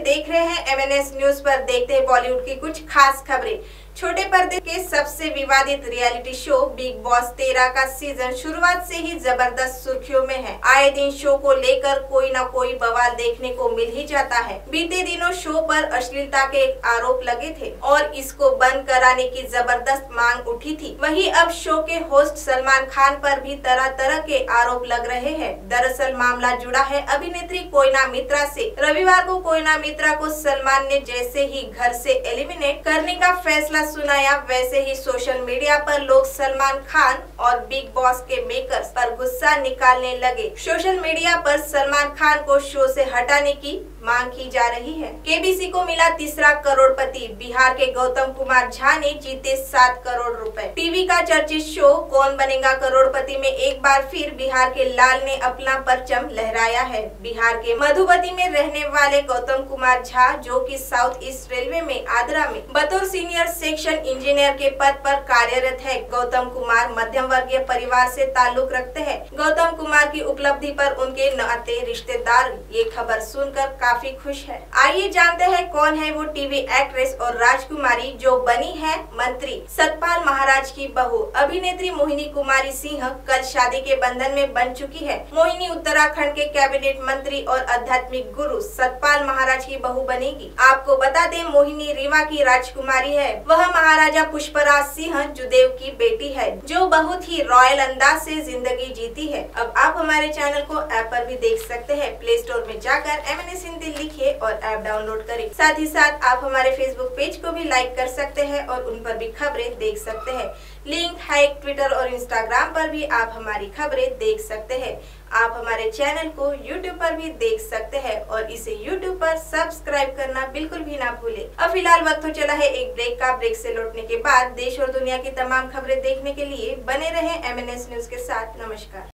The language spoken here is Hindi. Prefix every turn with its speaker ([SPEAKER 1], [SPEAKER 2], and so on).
[SPEAKER 1] देख रहे हैं एमएनएस न्यूज पर। देखते हैं बॉलीवुड की कुछ खास खबरें। छोटे पर्दे के सबसे विवादित रियलिटी शो बिग बॉस 13 का सीजन शुरुआत से ही जबरदस्त सुर्खियों में है। आए दिन शो को लेकर कोई न कोई बवाल देखने को मिल ही जाता है। बीते दिनों शो पर अश्लीलता के आरोप लगे थे और इसको बंद कराने की जबरदस्त मांग उठी थी। वहीं अब शो के होस्ट सलमान खान पर भी तरह तरह के आरोप लग रहे हैं। दरअसल मामला जुड़ा है अभिनेत्री कोयना मित्रा से। रविवार को कोयना मित्रा को सलमान ने जैसे ही घर से एलिमिनेट करने का फैसला सुनाया, वैसे ही सोशल मीडिया पर लोग सलमान खान और बिग बॉस के मेकर्स पर गुस्सा निकालने लगे। सोशल मीडिया पर सलमान खान को शो से हटाने की मांग की जा रही है। केबीसी को मिला तीसरा करोड़पति। बिहार के गौतम कुमार झा ने जीते 7 करोड़ रुपए। टीवी का चर्चित शो कौन बनेगा करोड़पति में एक बार फिर बिहार के लाल ने अपना परचम लहराया है। बिहार के मधुबनी में रहने वाले गौतम कुमार झा, जो कि साउथ ईस्ट रेलवे में आद्रा में बतौर सीनियर सेक्शन इंजीनियर के पद पर कार्यरत है। गौतम कुमार मध्यम वर्गीय परिवार से ताल्लुक रखते हैं। गौतम कुमार की उपलब्धि पर उनके नाते रिश्तेदार ये खबर सुनकर काफी खुश है। आइए जानते हैं कौन है वो टीवी एक्ट्रेस और राजकुमारी जो बनी है मंत्री। सतपाल महाराज की बहू अभिनेत्री मोहिनी कुमारी सिंह कल शादी के बंधन में बन चुकी है। मोहिनी उत्तराखंड के कैबिनेट मंत्री और आध्यात्मिक गुरु सतपाल महाराज की बहू बनेगी। आपको बता दें, मोहिनी रीवा की राजकुमारी है। वह महाराजा पुष्पराज सिंह जुदेव की बेटी है, जो बहुत ही रॉयल अंदाज से जिंदगी जीती है। अब आप हमारे चैनल को ऐप पर भी देख सकते हैं। प्ले स्टोर में जाकर एमएनएस हिंदी लिखिए और ऐप डाउनलोड करें। साथ ही साथ आप हमारे फेसबुक पेज को भी लाइक कर सकते हैं और उन पर भी खबरें देख सकते हैं। लिंक है ट्विटर और इंस्टाग्राम पर भी आप हमारी खबरें देख सकते हैं। आप हमारे चैनल को यूट्यूब पर भी देख सकते हैं और इसे यूट्यूब पर सब्सक्राइब करना बिल्कुल भी ना भूले। अब फिलहाल वक्त हो चला है एक ब्रेक का। ब्रेक से लौटने के बाद देश और दुनिया की तमाम खबरें देखने के लिए बने रहें एमएनएस न्यूज के साथ। नमस्कार।